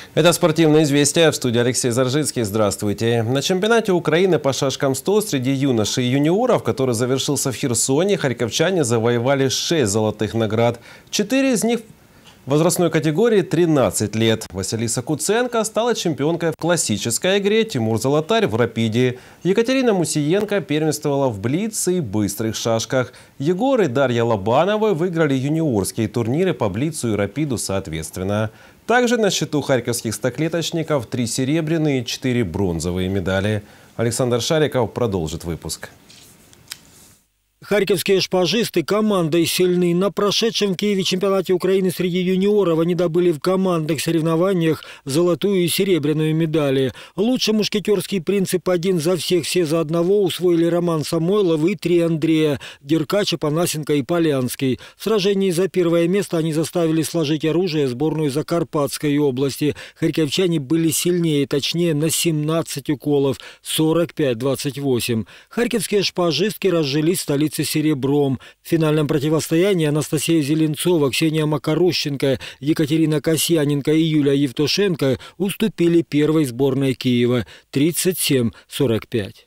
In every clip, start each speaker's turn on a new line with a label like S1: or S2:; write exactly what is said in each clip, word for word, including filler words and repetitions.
S1: Это спортивное известие. В студии Алексей Заржицкий. Здравствуйте. На чемпионате Украины по шашкам сто среди юношей и юниоров, который завершился в Херсоне, харьковчане завоевали шесть золотых наград. Четыре из них в возрастной категории тринадцать лет. Василиса Куценко стала чемпионкой в классической игре, Тимур Золотарь в рапиде. Екатерина Мусиенко первенствовала в блице и быстрых шашках. Егор и Дарья Лобановы выиграли юниорские турниры по блицу и рапиду соответственно. Также на счету харьковских стоклеточников три серебряные и четыре бронзовые медали. Александр Шариков продолжит выпуск.
S2: Харьковские шпажисты командой сильны. На прошедшем в Киеве чемпионате Украины среди юниоров они добыли в командных соревнованиях золотую и серебряную медали. Лучший мушкетерский принцип «один за всех, все за одного» усвоили Роман Самойлов и три Андрея – Деркач, Панасенко и Полянский. В сражении за первое место они заставили сложить оружие сборную Закарпатской области. Харьковчане были сильнее, точнее на семнадцать уколов – сорок пять двадцать восемь. Харьковские шпажистки разжились в столице серебром. В финальном противостоянии Анастасия Зеленцова, Ксения Макарущенко, Екатерина Касьяненко и Юлия Евтушенко уступили первой сборной Киева тридцать семь сорок пять.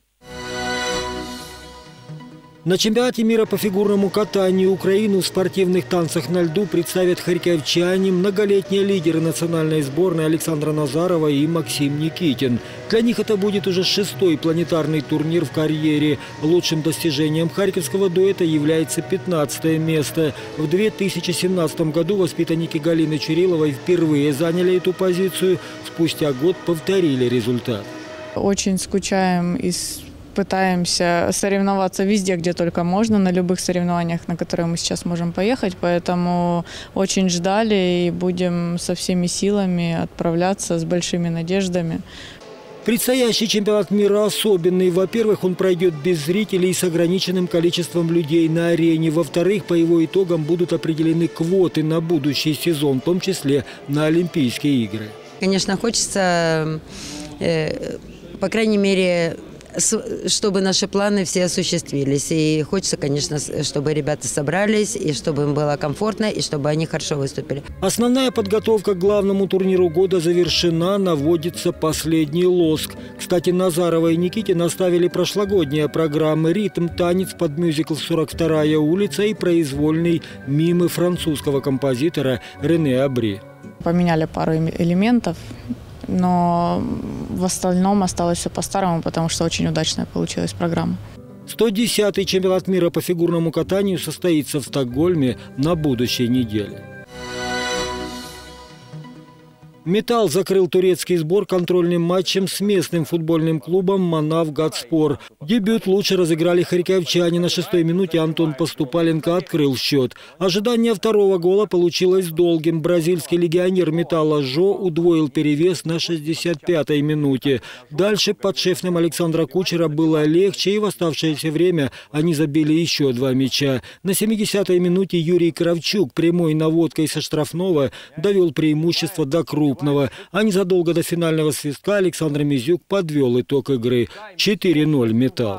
S2: На чемпионате мира по фигурному катанию Украину в спортивных танцах на льду представят харьковчане, многолетние лидеры национальной сборной Александра Назарова и Максим Никитин. Для них это будет уже шестой планетарный турнир в карьере. Лучшим достижением харьковского дуэта является пятнадцатое место. В две тысячи семнадцатом году воспитанники Галины Чуриловой впервые заняли эту позицию. Спустя год повторили результат.
S3: Очень скучаем и пытаемся соревноваться везде, где только можно, на любых соревнованиях, на которые мы сейчас можем поехать. Поэтому очень ждали и будем со всеми силами отправляться с большими надеждами.
S2: Предстоящий чемпионат мира особенный. Во-первых, он пройдет без зрителей и с ограниченным количеством людей на арене. Во-вторых, по его итогам будут определены квоты на будущий сезон, в том числе на Олимпийские игры.
S4: Конечно, хочется, э, по крайней мере, чтобы наши планы все осуществились. И хочется, конечно, чтобы ребята собрались, и чтобы им было комфортно, и чтобы они хорошо выступили.
S2: Основная подготовка к главному турниру года завершена, наводится последний лоск. Кстати, Назарова и Никитин оставили прошлогодние программы «Ритм», танец под мюзикл «сорок вторая улица» и произвольный мимы французского композитора Рене Абри.
S3: Поменяли пару элементов, но в остальном осталось все по-старому, потому что очень удачная получилась программа.
S2: сто десятый чемпионат мира по фигурному катанию состоится в Стокгольме на будущей неделе. «Металл» закрыл турецкий сбор контрольным матчем с местным футбольным клубом «Манав-Гадспор». Дебют лучше разыграли харьковчане. На шестой минуте Антон Поступаленко открыл счет. Ожидание второго гола получилось долгим. Бразильский легионер «Металла» Жо удвоил перевес на шестьдесят пятой минуте. Дальше подшефным Александра Кучера было легче, и в оставшееся время они забили еще два мяча. На семидесятой минуте Юрий Кравчук прямой наводкой со штрафного довел преимущество до круга. А незадолго до финального свистка Александр Мизюк подвел итог игры четыре ноль «Металл».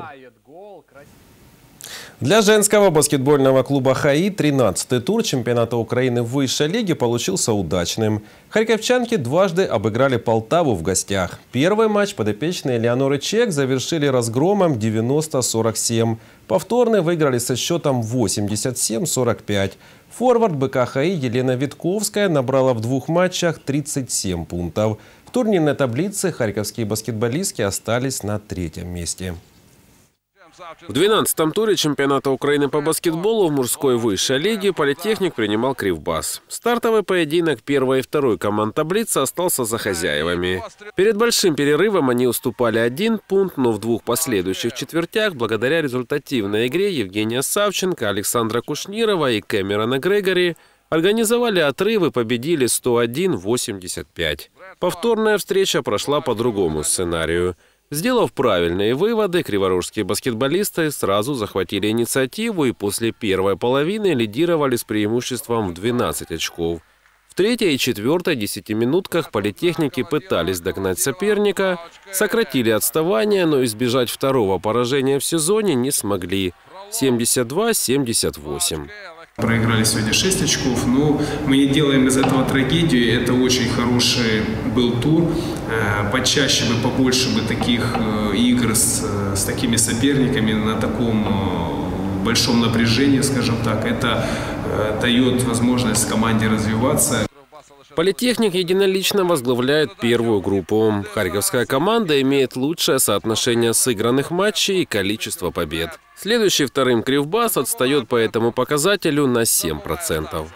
S1: Для женского баскетбольного клуба «ХАИ» тринадцатый тур чемпионата Украины в высшей лиге получился удачным. Харьковчанки дважды обыграли Полтаву в гостях. Первый матч подопечные Леоноры Чек завершили разгромом девяносто сорок семь. Повторный выиграли со счетом восемьдесят семь сорок пять. Форвард БК «ХАИ» Елена Витковская набрала в двух матчах тридцать семь пунктов. В турнирной таблице харьковские баскетболистки остались на третьем месте.
S5: В двенадцатом туре чемпионата Украины по баскетболу в мужской высшей лиге «Политехник» принимал Кривбас. Стартовый поединок первой и второй команд таблицы остался за хозяевами. Перед большим перерывом они уступали один пункт, но в двух последующих четвертях, благодаря результативной игре Евгения Савченко, Александра Кушнирова и Кэмерона Грегори, организовали отрыв и победили сто один восемьдесят пять. Повторная встреча прошла по другому сценарию. Сделав правильные выводы, криворожские баскетболисты сразу захватили инициативу и после первой половины лидировали с преимуществом в двенадцать очков. В третьей и четвертой десятиминутках политехники пытались догнать соперника, сократили отставание, но избежать второго поражения в сезоне не смогли – семьдесят два семьдесят восемь.
S6: Проиграли сегодня шесть очков, но мы не делаем из этого трагедию. Это очень хороший был тур. Почаще бы, побольше бы таких игр с, с такими соперниками на таком большом напряжении, скажем так. Это дает возможность команде развиваться.
S5: Политехник единолично возглавляет первую группу. Харьковская команда имеет лучшее соотношение сыгранных матчей и количество побед. Следующий вторым Кривбас отстает по этому показателю на семь процентов.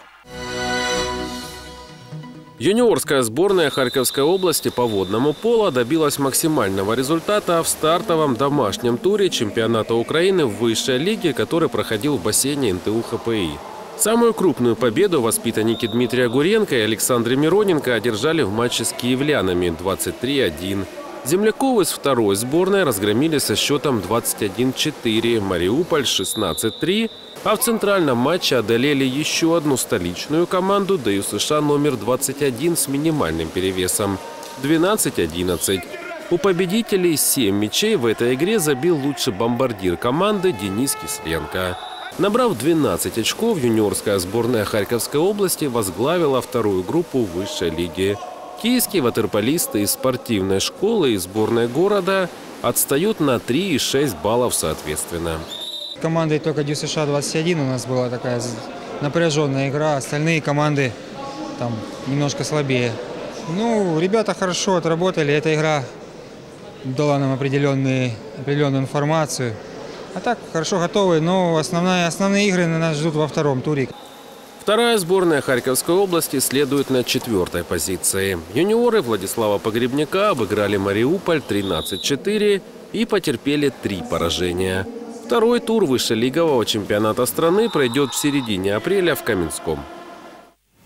S5: Юниорская сборная Харьковской области по водному поло добилась максимального результата в стартовом домашнем туре чемпионата Украины в высшей лиге, который проходил в бассейне эн тэ у ха пэ и. Самую крупную победу воспитанники Дмитрия Гуренко и Александры Мироненко одержали в матче с киевлянами двадцать три один. Земляковы из второй сборной разгромили со счетом двадцать один четыре, Мариуполь шестнадцать три, а в центральном матче одолели еще одну столичную команду дэ ю эс ша номер двадцать один с минимальным перевесом двенадцать одиннадцать. У победителей семь мячей в этой игре забил лучший бомбардир команды Денис Кисленко. Набрав двенадцать очков, юниорская сборная Харьковской области возглавила вторую группу высшей лиги. Киевские ватерполисты из спортивной школы и сборной города отстают на три и шесть баллов соответственно.
S7: Командой только дэ ю эс ша двадцать один у нас была такая напряженная игра, остальные команды там немножко слабее. Ну, ребята хорошо отработали, эта игра дала нам определенные, определенную информацию. А так, хорошо готовы, но основные, основные игры нас ждут во втором туре.
S5: Вторая сборная Харьковской области следует на четвертой позиции. Юниоры Владислава Погребняка обыграли Мариуполь тринадцать четыре и потерпели три поражения. Второй тур высшелигового чемпионата страны пройдет в середине апреля в Каменском.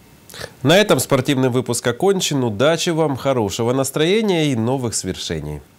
S1: На этом спортивный выпуск окончен. Удачи вам, хорошего настроения и новых свершений.